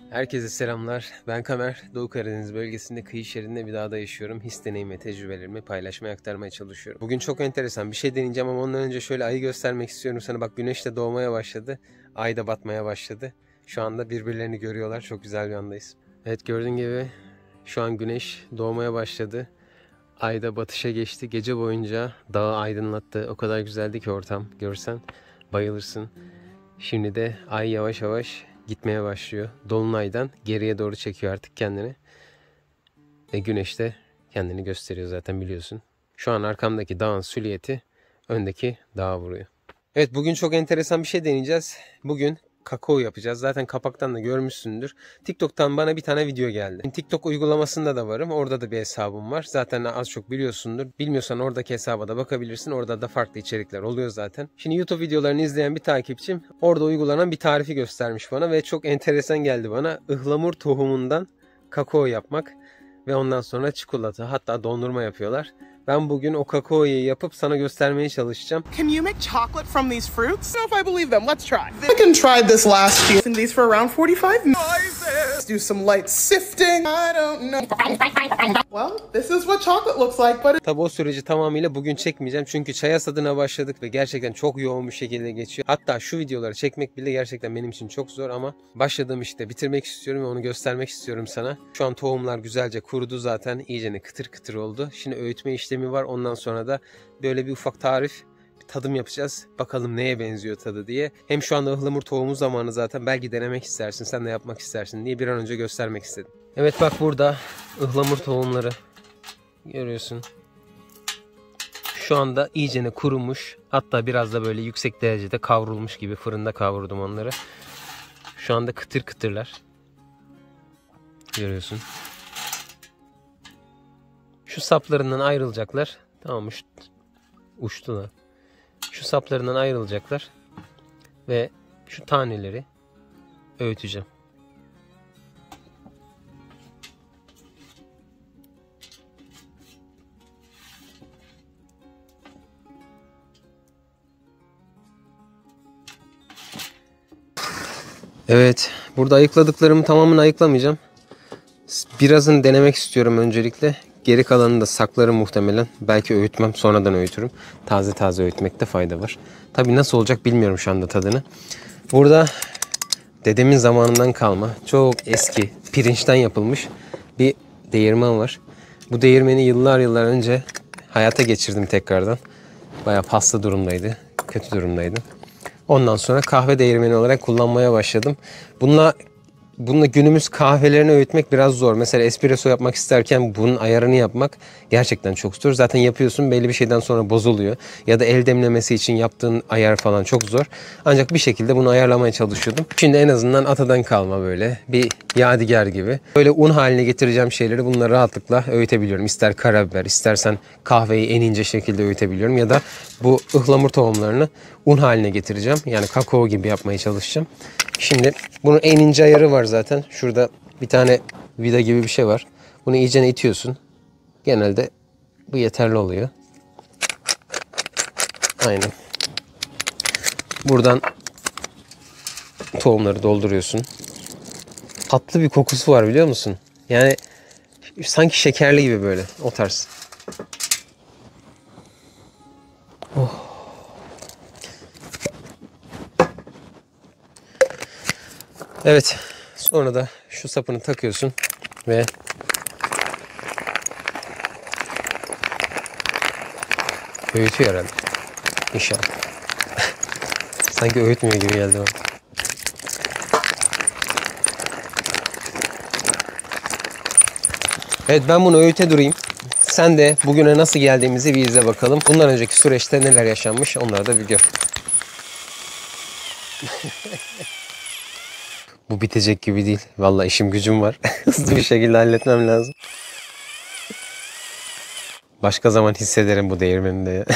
Herkese selamlar. Ben Kamer. Doğu Karadeniz bölgesinde kıyı şeridinde bir dağda yaşıyorum. His deneyim ve tecrübelerimi paylaşmaya, aktarmaya çalışıyorum. Bugün çok enteresan bir şey deneyeceğim ama ondan önce şöyle ayı göstermek istiyorum sana. Bak, güneş de doğmaya başladı. Ay da batmaya başladı. Şu anda birbirlerini görüyorlar. Çok güzel bir andayız. Evet, gördüğün gibi şu an güneş doğmaya başladı. Ay da batışa geçti. Gece boyunca dağı aydınlattı. O kadar güzeldi ki ortam. Görsen bayılırsın. Şimdi de ay yavaş yavaş gitmeye başlıyor. Dolunaydan geriye doğru çekiyor artık kendini. Ve güneş de kendini gösteriyor, zaten biliyorsun. Şu an arkamdaki dağın silüeti öndeki dağa vuruyor. Evet, bugün çok enteresan bir şey deneyeceğiz. Bugün kakao yapacağız. Zaten kapaktan da görmüşsündür. TikTok'tan bana bir tane video geldi. TikTok uygulamasında da varım. Orada da bir hesabım var. Zaten az çok biliyorsundur. Bilmiyorsan oradaki hesaba da bakabilirsin. Orada da farklı içerikler oluyor zaten. Şimdi YouTube videolarını izleyen bir takipçim orada uygulanan bir tarifi göstermiş bana ve çok enteresan geldi bana. Ihlamur tohumundan kakao yapmak ve ondan sonra çikolata, hatta dondurma yapıyorlar. Ben bugün o kakaoyu yapıp sana göstermeye çalışacağım. Can you make chocolate from these fruits? I don't know if I believe them. Let's try. I can try this last year. These for around 45 minutes. Let's do some light sifting. I don't know. Well, this is what chocolate looks like, but Tabi o süreci tamamıyla bugün çekmeyeceğim. Çünkü çay hasadına başladık ve gerçekten çok yoğun bir şekilde geçiyor. Hatta şu videoları çekmek bile gerçekten benim için çok zor ama başladığım işte bitirmek istiyorum ve onu göstermek istiyorum sana. Şu an tohumlar güzelce kurudu zaten. İyicene kıtır kıtır oldu. Şimdi öğütme işlemi var. Ondan sonra da böyle bir ufak tarif, bir tadım yapacağız. Bakalım neye benziyor tadı diye. Hem şu anda ıhlamur tohumu zamanı zaten. Belki denemek istersin, sen de yapmak istersin diye bir an önce göstermek istedim. Evet, bak burada ıhlamur tohumları. Görüyorsun. Şu anda iyicene kurumuş. Hatta biraz da böyle yüksek derecede kavrulmuş gibi, fırında kavurdum onları. Şu anda kıtır kıtırlar. Görüyorsun. Şu saplarından ayrılacaklar. Tamam, uçtular. Şu saplarından ayrılacaklar. Ve şu taneleri öğüteceğim. Evet, burada ayıkladıklarımı tamamını ayıklamayacağım. Birazını denemek istiyorum öncelikle. Geri kalanını da saklarım muhtemelen. Belki öğütmem, sonradan öğütürüm. Taze taze öğütmekte fayda var. Tabii nasıl olacak bilmiyorum şu anda tadını. Burada dedemin zamanından kalma, çok eski pirinçten yapılmış bir değirmen var. Bu değirmeni yıllar önce hayata geçirdim tekrardan. Bayağı paslı durumdaydı, kötü durumdaydı. Ondan sonra kahve değirmeni olarak kullanmaya başladım. Bununla günümüz kahvelerini öğütmek biraz zor. Mesela espresso yapmak isterken bunun ayarını yapmak gerçekten çok zor. Zaten yapıyorsun, belli bir şeyden sonra bozuluyor. Ya da el demlemesi için yaptığın ayar falan çok zor. Ancak bir şekilde bunu ayarlamaya çalışıyordum. Şimdi en azından atadan kalma böyle bir yadigar gibi. Böyle un haline getireceğim şeyleri bununla rahatlıkla öğütebiliyorum. İster karabiber, istersen kahveyi en ince şekilde öğütebiliyorum. Ya da bu ıhlamur tohumlarını un haline getireceğim. Yani kakao gibi yapmaya çalışacağım. Şimdi bunun en ince ayarı var zaten. Şurada bir tane vida gibi bir şey var. Bunu iyicene itiyorsun. Genelde bu yeterli oluyor. Aynen. Buradan tohumları dolduruyorsun. Tatlı bir kokusu var, biliyor musun? Yani sanki şekerli gibi, böyle o tarz. Oh. Evet, sonra da şu sapını takıyorsun ve öğütüyor herhalde. İnşallah. Sanki öğütmüyor gibi geldi bana. Evet, ben bunu öğüte durayım. Sen de bugüne nasıl geldiğimizi bir izle bakalım. Bundan önceki süreçte neler yaşanmış, onları da bir gör. Bu bitecek gibi değil. Vallahi işim gücüm var. Hızlı bir şekilde halletmem lazım. Başka zaman hissederim bu değirmeninde ya.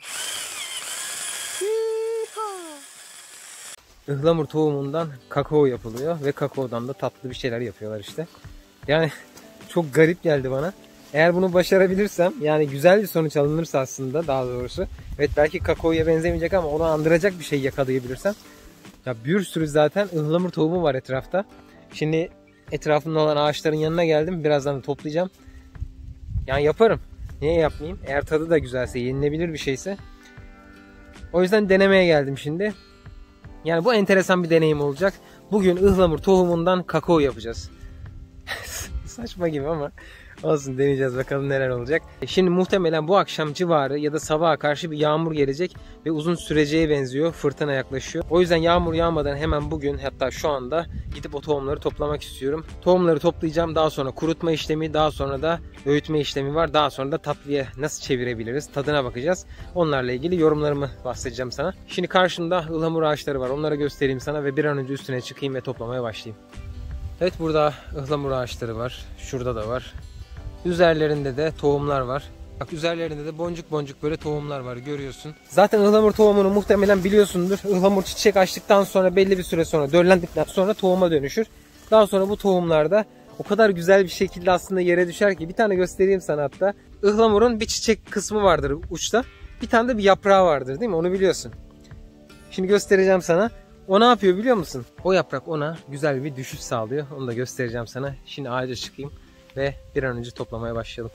Ihlamur tohumundan kakao yapılıyor ve kakaodan da tatlı bir şeyler yapıyorlar işte. Yani çok garip geldi bana. Eğer bunu başarabilirsem, yani güzel bir sonuç alınırsa aslında, daha doğrusu. Evet, belki kakaoya benzemeyecek ama onu andıracak bir şey yakalayabilirsem. Ya bir sürü zaten ıhlamur tohumu var etrafta. Şimdi etrafında olan ağaçların yanına geldim. Birazdan da toplayacağım. Yani yaparım. Niye yapmayayım? Eğer tadı da güzelse, yenilebilir bir şeyse. O yüzden denemeye geldim şimdi. Yani bu enteresan bir deneyim olacak. Bugün ıhlamur tohumundan kakao yapacağız. Saçma gibi ama olsun, deneyeceğiz bakalım neler olacak. Şimdi muhtemelen bu akşam civarı ya da sabaha karşı bir yağmur gelecek ve uzun süreceğe benziyor. Fırtına yaklaşıyor. O yüzden yağmur yağmadan hemen bugün, hatta şu anda gidip o tohumları toplamak istiyorum. Tohumları toplayacağım. Daha sonra kurutma işlemi, daha sonra da öğütme işlemi var. Daha sonra da tatlıya nasıl çevirebiliriz? Tadına bakacağız. Onlarla ilgili yorumlarımı bahsedeceğim sana. Şimdi karşımda ıhlamur ağaçları var. Onları göstereyim sana ve bir an önce üstüne çıkayım ve toplamaya başlayayım. Evet, burada ıhlamur ağaçları var. Şurada da var. Üzerlerinde de tohumlar var. Bak, üzerlerinde de boncuk boncuk böyle tohumlar var, görüyorsun. Zaten ıhlamur tohumunu muhtemelen biliyorsundur. Ihlamur çiçek açtıktan sonra belli bir süre sonra, döllendikten sonra tohuma dönüşür. Daha sonra bu tohumlar da o kadar güzel bir şekilde aslında yere düşer ki. Bir tane göstereyim sana hatta. Ihlamurun bir çiçek kısmı vardır uçta. Bir tane de bir yaprağı vardır, değil mi? Onu biliyorsun. Şimdi göstereceğim sana. O ne yapıyor biliyor musun? O yaprak ona güzel bir düşüş sağlıyor. Onu da göstereceğim sana. Şimdi ağaca çıkayım ve bir an önce toplamaya başlayalım.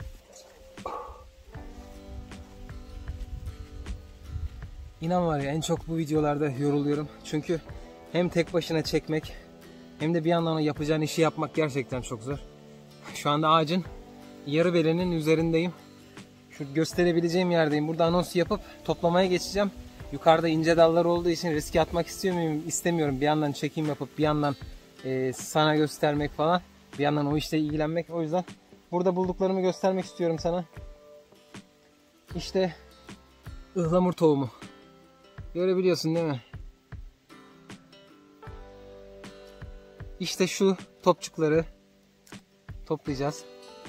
İnan var ya, en çok bu videolarda yoruluyorum. Çünkü hem tek başına çekmek hem de bir yandan o yapacağın işi yapmak gerçekten çok zor. Şu anda ağacın yarı belenin üzerindeyim. Şu gösterebileceğim yerdeyim. Burada anons yapıp toplamaya geçeceğim. Yukarıda ince dallar olduğu için riske atmak istemiyorum. Bir yandan çekim yapıp bir yandan sana göstermek falan. Bir yandan o işle ilgilenmek. O yüzden burada bulduklarımı göstermek istiyorum sana. İşte ıhlamur tohumu. Görebiliyorsun değil mi? İşte şu topçukları toplayacağız.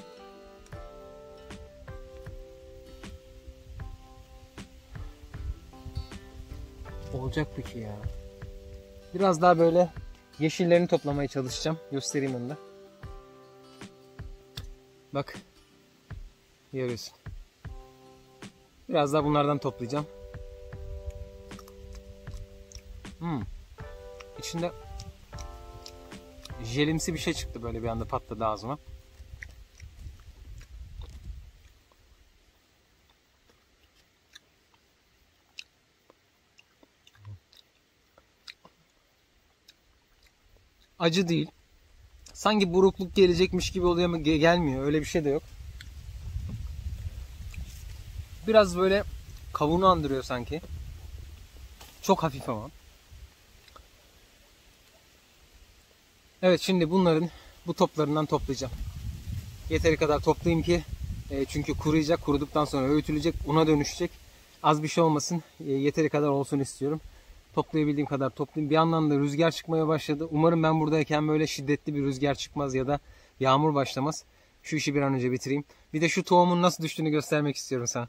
Olacak peki ya. Biraz daha böyle yeşillerini toplamaya çalışacağım. Göstereyim onu da. Bak. Görüyorsun. Biraz daha bunlardan toplayacağım. İçinde jelimsi bir şey çıktı, böyle bir anda patladı ağzıma. Acı değil. Sanki burukluk gelecekmiş gibi oluyor ama gelmiyor. Öyle bir şey de yok. Biraz böyle kavunu andırıyor sanki. Çok hafif ama. Evet, şimdi bu toplarından toplayacağım. Yeteri kadar toplayayım ki çünkü kuruyacak. Kuruduktan sonra öğütülecek. Una dönüşecek. Az bir şey olmasın. Yeteri kadar olsun istiyorum. Toplayabildiğim kadar toplayayım. Bir yandan da rüzgar çıkmaya başladı. Umarım ben buradayken böyle şiddetli bir rüzgar çıkmaz ya da yağmur başlamaz. Şu işi bir an önce bitireyim. Bir de şu tohumun nasıl düştüğünü göstermek istiyorum sana.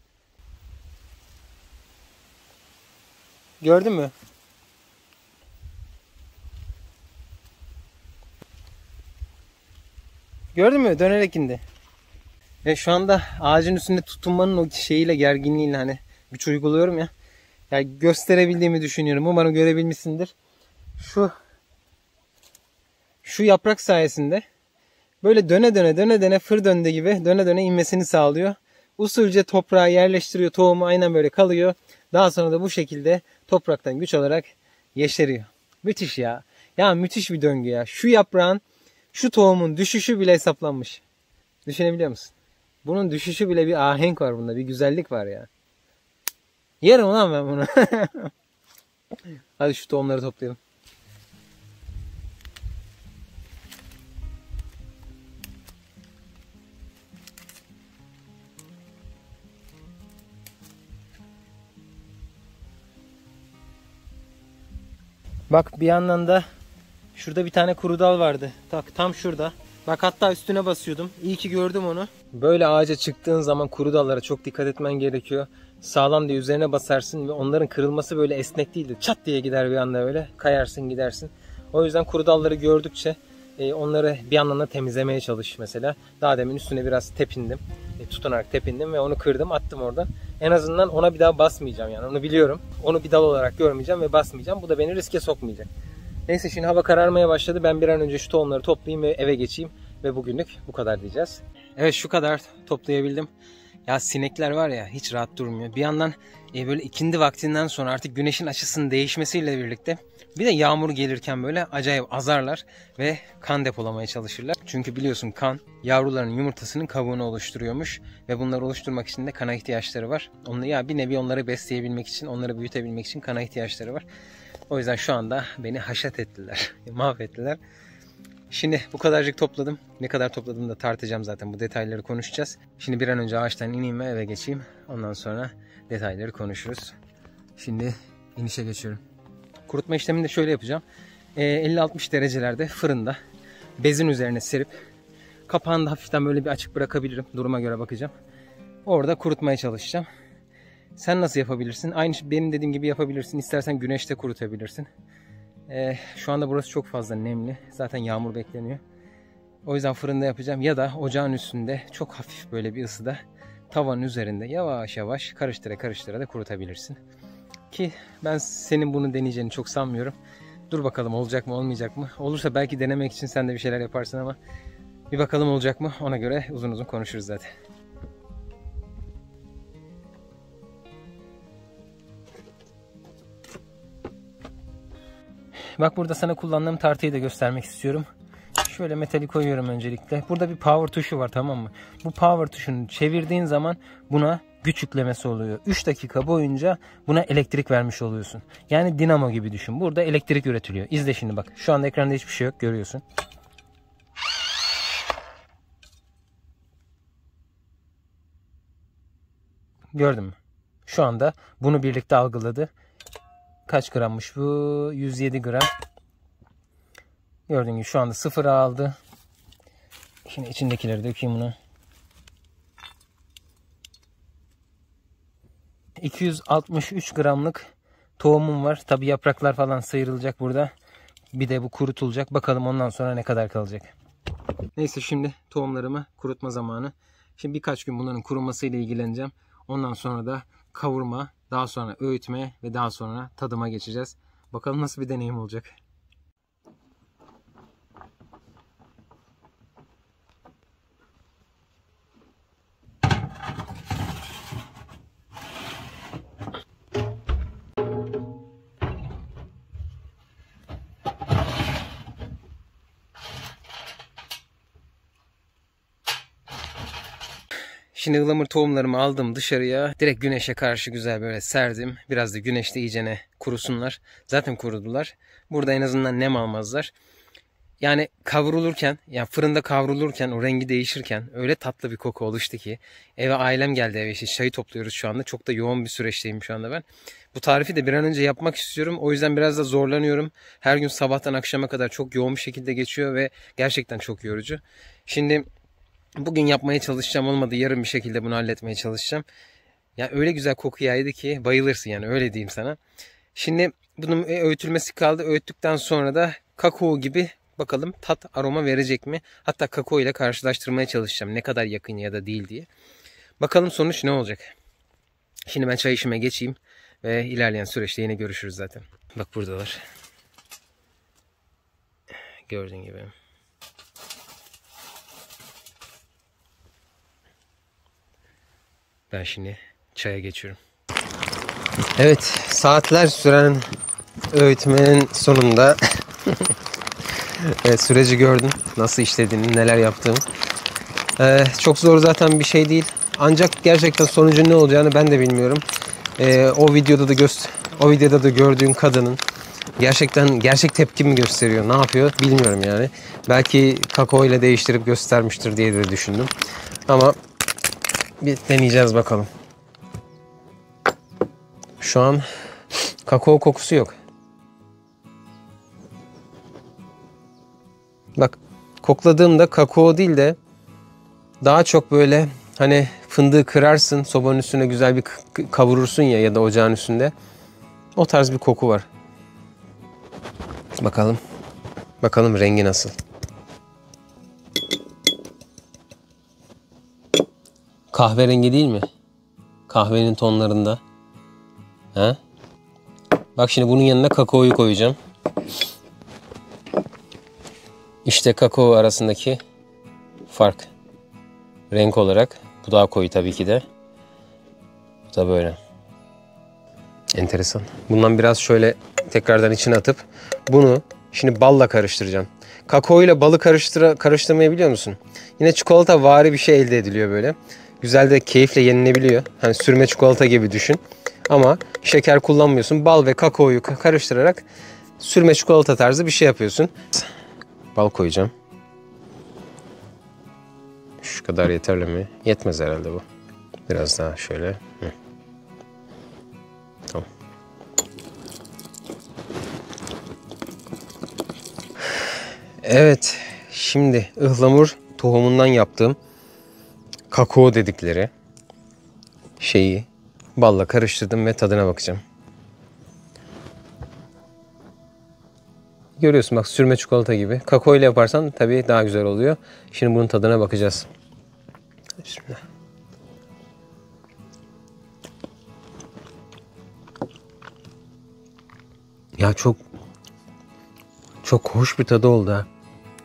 Gördün mü? Gördün mü? Dönerek indi. Ve şu anda ağacın üstünde tutunmanın o şeyiyle, gerginliğiyle hani güç uyguluyorum ya. Yani gösterebildiğimi düşünüyorum. Umarım görebilmişsindir. Şu yaprak sayesinde böyle döne fır döndü gibi döne inmesini sağlıyor. Usulca toprağa yerleştiriyor. Tohumu aynen böyle kalıyor. Daha sonra da bu şekilde topraktan güç alarak yeşeriyor. Müthiş ya. Ya müthiş bir döngü ya. Şu yaprağın, şu tohumun düşüşü bile hesaplanmış. Düşünebiliyor musun? Bunun düşüşü bile, bir ahenk var bunda. Bir güzellik var ya. Yerim lan ben bunu. Hadi şu tohumları toplayalım. Bak, bir yandan da şurada bir tane kuru dal vardı. Tam şurada. Bak, hatta üstüne basıyordum. İyi ki gördüm onu. Böyle ağaca çıktığın zaman kuru dallara çok dikkat etmen gerekiyor. Sağlam diye üzerine basarsın ve onların kırılması böyle esnek değildir. Çat diye gider bir anda öyle. Kayarsın gidersin. O yüzden kuru dalları gördükçe onları bir yandan da temizlemeye çalış mesela. Daha demin üstüne biraz tepindim. Tutunarak tepindim ve onu kırdım, attım oradan. En azından ona bir daha basmayacağım yani, onu biliyorum. Onu bir dal olarak görmeyeceğim ve basmayacağım. Bu da beni riske sokmayacak. Neyse şimdi hava kararmaya başladı. Ben bir an önce şu tohumları toplayayım ve eve geçeyim. Ve bugünlük bu kadar diyeceğiz. Evet, şu kadar toplayabildim. Ya sinekler var ya, hiç rahat durmuyor. Bir yandan böyle ikindi vaktinden sonra artık güneşin açısının değişmesiyle birlikte bir de yağmur gelirken böyle acayip azarlar ve kan depolamaya çalışırlar. Çünkü biliyorsun kan yavruların yumurtasının kabuğunu oluşturuyormuş ve bunları oluşturmak için de kana ihtiyaçları var. Ya bir nevi onları besleyebilmek için, onları büyütebilmek için kana ihtiyaçları var. O yüzden şu anda beni haşat ettiler, mahvettiler. Şimdi bu kadarcık topladım. Ne kadar topladığımı da tartacağım zaten. Bu detayları konuşacağız. Şimdi bir an önce ağaçtan ineyim ve eve geçeyim. Ondan sonra detayları konuşuruz. Şimdi inişe geçiyorum. Kurutma işlemini de şöyle yapacağım. 50-60 derecelerde fırında bezin üzerine serip kapağını da hafiften böyle bir açık bırakabilirim. Duruma göre bakacağım. Orada kurutmaya çalışacağım. Sen nasıl yapabilirsin? Aynı benim dediğim gibi yapabilirsin. İstersen güneşte kurutabilirsin. Şu anda burası çok fazla nemli. Zaten yağmur bekleniyor. O yüzden fırında yapacağım. Ya da ocağın üstünde çok hafif böyle bir ısıda tavanın üzerinde yavaş yavaş karıştıra da kurutabilirsin. Ki ben senin bunu deneyeceğini çok sanmıyorum. Dur bakalım olacak mı olmayacak mı? Olursa belki denemek için sen de bir şeyler yaparsın ama bir bakalım olacak mı? Ona göre uzun uzun konuşuruz zaten. Bak, burada sana kullandığım tartıyı da göstermek istiyorum. Şöyle metali koyuyorum öncelikle. Burada bir power tuşu var, tamam mı? Bu power tuşunu çevirdiğin zaman buna güç yüklemesi oluyor. 3 dakika boyunca buna elektrik vermiş oluyorsun. Yani dinamo gibi düşün. Burada elektrik üretiliyor. İzle şimdi bak. Şu anda ekranda hiçbir şey yok, görüyorsun. Gördün mü? Şu anda bunu birlikte algıladı. Kaç grammış bu? 107 gram. Gördüğün gibi şu anda sıfıra aldı. Şimdi içindekileri dökeyim buna. 263 gramlık tohumum var. Tabi yapraklar falan sıyrılacak burada. Bir de bu kurutulacak. Bakalım ondan sonra ne kadar kalacak. Neyse, şimdi tohumlarımı kurutma zamanı. Şimdi birkaç gün bunların kurumasıyla ilgileneceğim. Ondan sonra da kavurma, daha sonra öğütme ve daha sonra tadıma geçeceğiz. Bakalım nasıl bir deneyim olacak. Şimdi ıhlamur tohumlarımı aldım dışarıya. Direkt güneşe karşı güzel böyle serdim. Biraz da güneşte iyicene kurusunlar. Zaten kurudular. Burada en azından nem almazlar. Yani kavrulurken, yani fırında kavrulurken, o rengi değişirken öyle tatlı bir koku oluştu ki. Eve ailem geldi, eve işte çayı topluyoruz şu anda. Çok da yoğun bir süreçteyim şu anda ben. Bu tarifi de bir an önce yapmak istiyorum. O yüzden biraz da zorlanıyorum. Her gün sabahtan akşama kadar çok yoğun bir şekilde geçiyor ve gerçekten çok yorucu. Şimdi bugün yapmaya çalışacağım, olmadı yarın bir şekilde bunu halletmeye çalışacağım. Ya öyle güzel koku yaydı ki bayılırsın, yani öyle diyeyim sana. Şimdi bunun öğütülmesi kaldı. Öğüttükten sonra da kakao gibi bakalım tat aroma verecek mi? Hatta kakao ile karşılaştırmaya çalışacağım. Ne kadar yakın ya da değil diye. Bakalım sonuç ne olacak? Şimdi ben çay işime geçeyim ve ilerleyen süreçte yine görüşürüz zaten. Bak buradalar. Gördüğün gibi. Ben şimdi çaya geçiyorum. Evet, saatler süren öğütmenin sonunda evet, süreci gördüm. Nasıl işlediğini, neler yaptığımı. Çok zor zaten bir şey değil. Ancak gerçekten sonucun ne olacağını ben de bilmiyorum. O videoda da gördüğün kadının gerçek tepki mi gösteriyor, ne yapıyor bilmiyorum yani. Belki kakao ile değiştirip göstermiştir diye de düşündüm. Ama bir deneyeceğiz bakalım. Şu an kakao kokusu yok. Bak, kokladığımda kakao değil de daha çok böyle hani fındığı kırarsın, sobanın üstüne güzel bir kavurursun ya da ocağın üstünde. O tarz bir koku var. Bakalım. Bakalım rengi nasıl. Kahverengi değil mi? Kahvenin tonlarında. Ha? Bak şimdi bunun yanına kakaoyu koyacağım. İşte kakao arasındaki fark. Renk olarak. Bu daha koyu tabii ki de. Bu da böyle. Enteresan. Bundan biraz şöyle tekrardan içine atıp bunu şimdi balla karıştıracağım. Kakao ile balı karıştırmayı biliyor musun? Yine çikolata vari bir şey elde ediliyor böyle. Güzel de keyifle yenilebiliyor. Hani sürme çikolata gibi düşün. Ama şeker kullanmıyorsun. Bal ve kakaoyu karıştırarak sürme çikolata tarzı bir şey yapıyorsun. Bal koyacağım. Şu kadar yeterli mi? Yetmez herhalde bu. Biraz daha şöyle. Hı. Tamam. Evet. Şimdi ıhlamur tohumundan yaptığım kakao dedikleri şeyi balla karıştırdım ve tadına bakacağım. Görüyorsun bak, sürme çikolata gibi. Kakao ile yaparsan tabii daha güzel oluyor. Şimdi bunun tadına bakacağız. Bismillah. Ya çok hoş bir tadı oldu ha.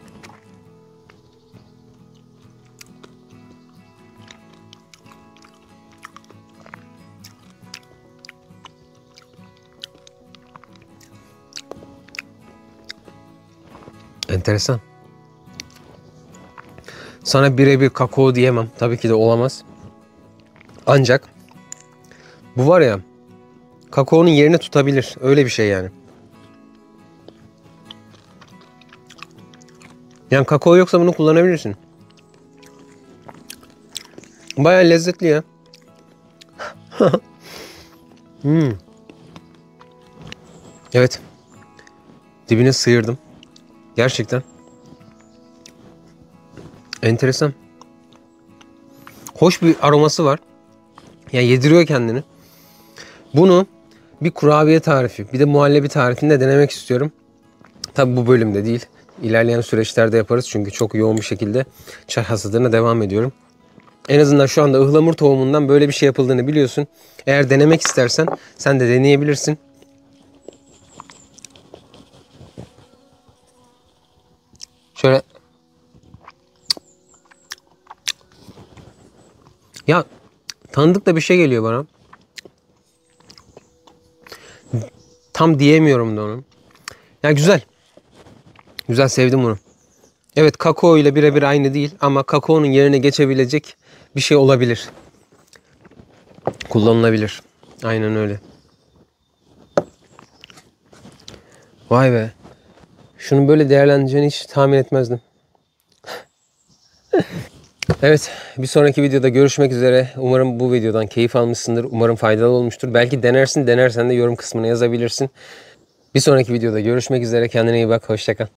Enteresan. Sana birebir kakao diyemem. Tabii ki de olamaz. Ancak bu var ya, kakaonun yerini tutabilir. Öyle bir şey yani. Yani kakao yoksa bunu kullanabilirsin. Bayağı lezzetli ya. Evet. Dibine sıyırdım. Gerçekten. Enteresan. Hoş bir aroması var. Yani yediriyor kendini. Bunu bir kurabiye tarifi, bir de muhallebi tarifinde denemek istiyorum. Tabi bu bölümde değil. İlerleyen süreçlerde yaparız çünkü çok yoğun bir şekilde çay hasadına devam ediyorum. En azından şu anda ıhlamur tohumundan böyle bir şey yapıldığını biliyorsun. Eğer denemek istersen sen de deneyebilirsin. Şöyle. Ya tanıdık da bir şey geliyor bana. Tam diyemiyorum da onu. Ya güzel. Güzel, sevdim bunu. Evet, kakao ile birebir aynı değil ama kakaonun yerine geçebilecek bir şey olabilir. Kullanılabilir. Aynen öyle. Vay be. Şunun böyle değerleneceğini hiç tahmin etmezdim. Evet, bir sonraki videoda görüşmek üzere. Umarım bu videodan keyif almışsındır. Umarım faydalı olmuştur. Belki denersin de yorum kısmına yazabilirsin. Bir sonraki videoda görüşmek üzere. Kendine iyi bak. Hoşça kal.